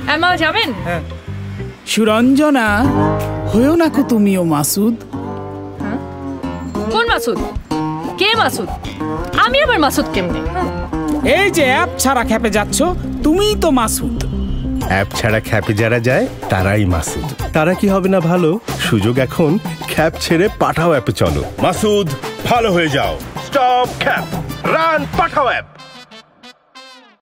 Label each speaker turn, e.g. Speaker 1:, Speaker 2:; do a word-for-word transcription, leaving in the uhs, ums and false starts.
Speaker 1: মামা যাবেন?
Speaker 2: সুরঞ্জনা, হয়েও না কো তুমিও মাসুদ।
Speaker 1: কোন মাসুদ? কে মাসুদ? আমি আবার মাসুদ কেমনে?
Speaker 2: এই যে অ্যাপ ছাড়া খেপে যাচ্ছ, তুমিই তো মাসুদ।
Speaker 3: অ্যাপ ছাড়া খ্যাপে যারা যায় তারাই মাসুদ। তারা কি হবে না ভালো? সুযোগ এখন, খ্যাপ ছেড়ে পাঠাও অ্যাপে চলো। মাসুদ, ভালো হয়ে যাও। স্টপ খ্যাপ, রান পাঠাও অ্যাপ।